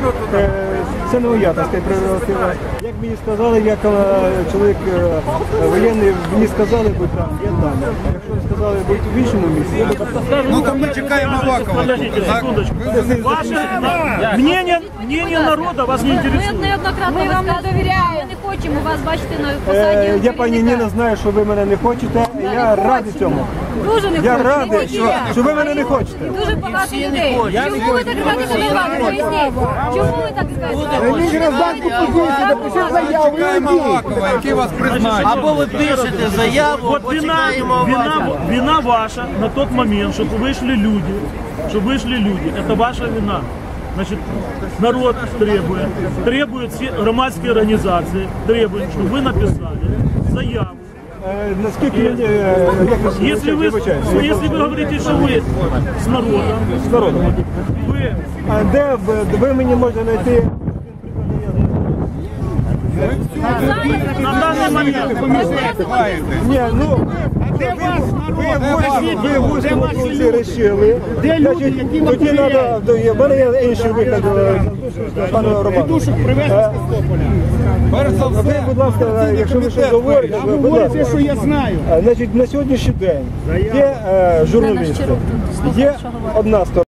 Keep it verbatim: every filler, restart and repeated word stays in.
Е, Це не моя, так сказати, прерогатива. Як мені сказали, як е, чоловік е, воєнний, мені сказали, будь там, я там. Якщо не сказали, будь в іншому місці, я буду. Ну там ми чекаємо Авакова. Подождите секундочку. Ваше мнение, мнение народа вас не Ми интересует. неоднократно вам не довіряємо. Ми не хочемо вас бачити на Е, посаді. Я, пані Ніна, знаю, що ви мене не хочете, і я радий цьому. Дуже не Я хочемо. радий, що, що ви мене не хочете. Дуже багато людей. Чому ви так кажете до влади? Поясніть. Чому ви так скажете? Чекаємо Авакова, який вас призначив. Або ви пишете заяву, Вот або вина, чекаємо вина, Авакова. вина ваша на тот момент, чтобы вышли люди, чтобы вышли люди. Это ваша вина. Значит, народ требует, требует все громадские организации, требует, чтобы вы написали заяву. Е, Наскільки мені, е, як ви Если вы, вибачаюсь, если вы говорите, что вы с народом, з народом. вы А де ви, ви мені можете знайти? на данный момент Ні, ну, ви, ви, ви в узкому кінці вирішили. Де люди, які тоді треба, в мене є інший вигляд, пане Роману. Перш за Ви, все, будь ласка, якщо ви щось говорите, ви, будь ласка. що я знаю. Значить, на сьогоднішній день є е, журналісти, є одна сторона.